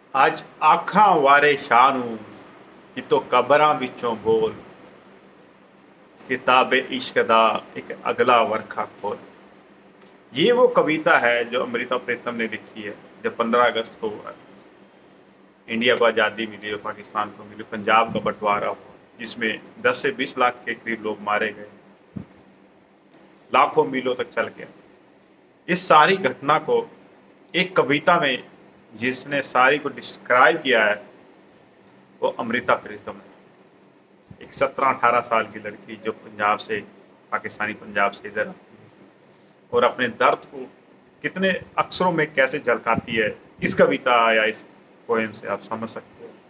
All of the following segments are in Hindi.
ਅੱਜ ਆਖਾਂ ਵਾਰੇ ਸ਼ਾਹ ਨੂੰ ਕਿਤੋਂ ਕਬਰਾਂ ਵਿੱਚੋਂ ਬੋਲ किताब इश्क दा एक अगला वर्खा खोल। ये वो कविता है जो अमृता प्रीतम ने लिखी है जब 15 अगस्त को इंडिया को आज़ादी मिली और पाकिस्तान को मिली, पंजाब का बंटवारा हुआ जिसमें 10 से 20 लाख के करीब लोग मारे गए, लाखों मीलों तक चल गया। इस सारी घटना को एक कविता में जिसने सारी को डिस्क्राइब किया है वो अमृता प्रीतम है। एक 17-18 साल की लड़की जो पंजाब से, पाकिस्तानी पंजाब से इधर आती है और अपने दर्द को कितने अक्षरों में कैसे झलकाती है, इस कविता या इस पोएम से आप समझ सकते हो।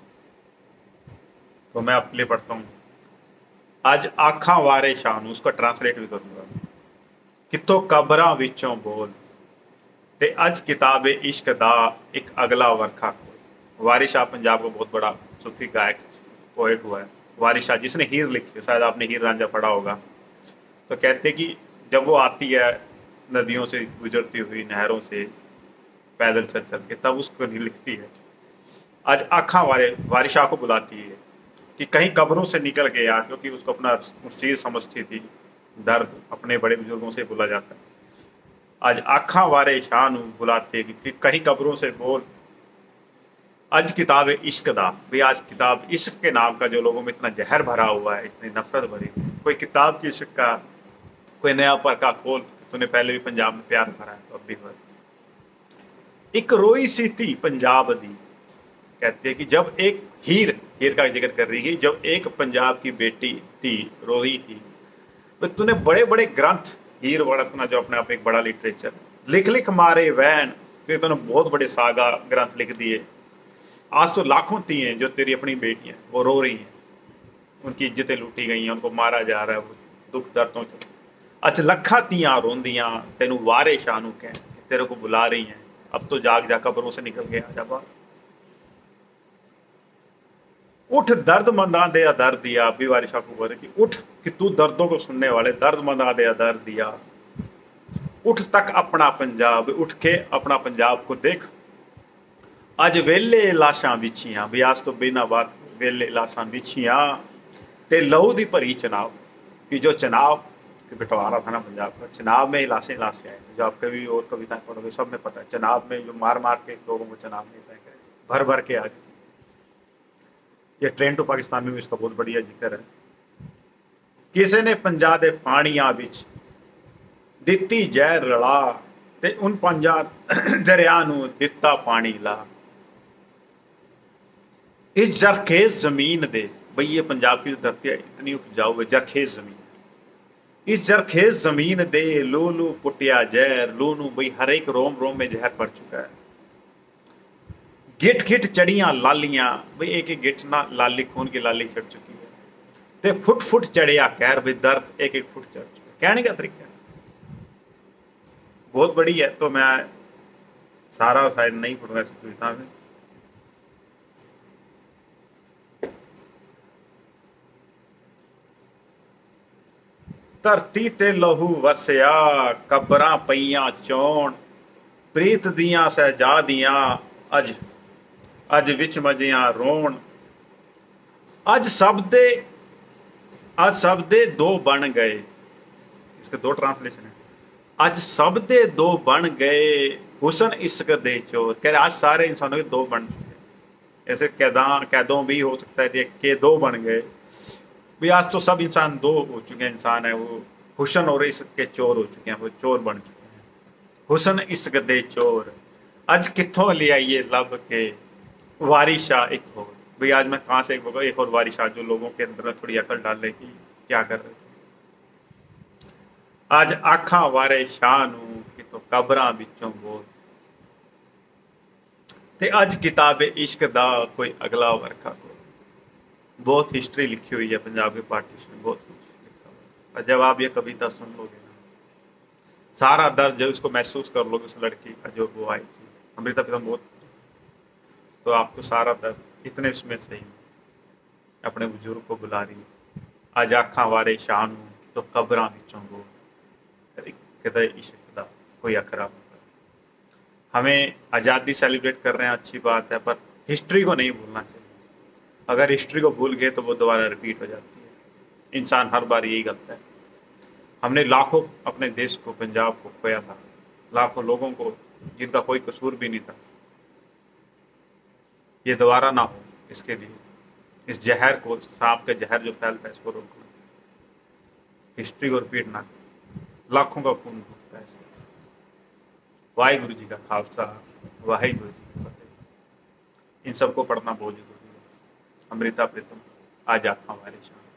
तो मैं आपके लिए पढ़ता हूँ। आज आखा वारे शान, उसका ट्रांसलेट भी करूंगा। कितों कबरां विचों बोल ते अज किताबे इश्क दा एक अगला वर्खा खोल। वारिस शाह पंजाब का बहुत बड़ा सूफी गायक पोएट हुआ है। वारिस शाह जिसने हीर लिखी है, शायद आपने हीर रांझा पढ़ा होगा। तो कहते कि जब वो आती है नदियों से गुजरती हुई, नहरों से पैदल चल चल के, तब उसको लिखती है। आज आखा वारिस शाह को बुलाती है कि कहीं कब्रों से निकल गया, क्योंकि उसको अपना सिर समझती थी। दर्द अपने बड़े बुजुर्गों से बोला जाता है। आज आखा वारे शाह नू बुलाते कि कहीं कब्रों से बोल, आज किताब इश्क दा भी, आज किताब इश्क के नाम का जो लोगों में इतना जहर भरा हुआ है, इतनी नफरत भरी, कोई किताब की इश्क का कोई नया पर्चा खोल। तूने पहले भी पंजाब में प्यार भरा है तो अब भी भर। एक रोई सी थी पंजाब दी, कहते हैं कि जब एक हीर का जिक्र कर रही है, जब एक पंजाब की बेटी थी, रोई थी, तो तूने बड़े बड़े ग्रंथ, हीर बड़ा अपना जो अपने आप एक बड़ा लिटरेचर, लिख लिख मारे वैन, फिर तूने बहुत बड़े सागा ग्रंथ लिख दिए। आज तो लाखों थी हैं जो तेरी अपनी बेटियां, वो रो रही हैं, उनकी इज्जतें लूटी गई हैं, उनको मारा जा रहा है, वो दुख दर्दों से। अच्छा लखा तियां रोंदियां तेनू वारे शाह नू कह, तेरे को बुला रही हैं, अब तो जाग जा, कब्रों से निकल गया, जा बाहर उठ, दर्द मंदा दे दर्द दिया। अभी वारिस शाह को बोल रहे कि उठ, कि तू दर्दों को सुनने वाले, दर्द मंदा दे दर्द दिया। उठ तक अपना पंजाब, उठ के अपना पंजाब को देख। अज वेले लाशां बिछियां, भी आज तो बिना बात वेले लाशां बिछियां ते लहू दी भरी चनाव, कि जो चनाव कि बंटवारा था ना पंजाब का, चनाव में ही लाशें लाशें आए। जो आप कभी और कविताएं पढ़ोगे सब में पता है, चनाव में जो मार मार के लोगों को चनाव में फेंक रहे, भर भर के आ गए। ये ट्रेन टू पाकिस्तान में भी इसका बहुत बढ़िया जिक्र है। किसी ने पंजा दे पानियां विच दित्ती जहर रला, ते उन पंजा दरिया नू दिता पानी ला। इस जरखेज जमीन दे, भाई ये पंजाब की जो धरती है इतनी उपजाऊ है, जरखेज जमीन, इस जरखेज जमीन दे लू लू पुटिया जहर, लू नू भाई हर एक रोम रोम में जहर पड़ चुका है। गिट गिट चढ़ियां लालियां, भाई एक एक गिट ना लाली, खून की लाली चढ़ चुकी है। ते फुट फुट चढ़िया कहर, भाई दर्द एक एक फुट चढ़ चुका है। कहने का तरीका बहुत बड़ी है, तो मैं सारा शायद नहीं पढ़ूंगा इस कविता में। धरती ते लहू वसया, कबरां पईयां चौन, प्रीत दियां सहजा दियां अज अज विच मजियां रोन। अज सब दे दो बन गए, इसके दो ट्रांसलेशन है। अज सब दे दो बन गए, हुसन इश्क दे चोर, कह रहे आज सारे इंसानों के दो बन चुके। ऐसे कैदों भी हो सकता है कि दो बन गए, भी आज तो सब इंसान दो हो चुके हैं। इंसान है वो हुसन और इश्क के चोर हो चुके हैं, वो चोर बन चुके हैं। हुसन इश्क दे चोर, अज कित्थों ले आइए लब के, वारिस शाह एक हो। भाई आज मैं कहाँ से एक और वारिस शाह जो लोगों के अंदर थोड़ी अकल डाले कि क्या कर रहे थे। आज आखा वारे शाह नू कि तो कबरां विचों बोल, ते अज किताबे इश्क दा कोई अगला वर्खा को। बहुत हिस्ट्री लिखी हुई है पंजाब के पार्टीशन में, बहुत कुछ लिखा हुआ है। और जब आप ये कविता सुन लोगे ना, सारा दर्द जब इसको महसूस कर लोगे उस लड़की का जो वो आई थी अमृता प्रीतम, बहुत, तो आपको सारा दर्द इतने उसमें सही अपने बुजुर्ग को बुला रही है। अज आखा वारे शाह नू तो कबरां विचों बोल, कदे इश्क दा कोई अखरा। हमें आज़ादी सेलिब्रेट कर रहे हैं, अच्छी बात है, पर हिस्ट्री को नहीं भूलना चाहिए। अगर हिस्ट्री को भूल गए तो वो दोबारा रिपीट हो जाती है। इंसान हर बार यही करता है। हमने लाखों अपने देश को, पंजाब को खोया था, लाखों लोगों को जिनका कोई कसूर भी नहीं था। ये दोबारा ना हो, इसके लिए इस जहर को, सांप के जहर जो फैलता है, इसको रोकना, हिस्ट्री को रिपीट ना करें। लाखों का खून डूबता है इसमें। वाहिगुरु जी का खालसा, वाहिगुरु जी की फतेह। इन सबको पढ़ना बहुत जरूरी है। अमृता प्रीतम, आज आँखां वारे शाम।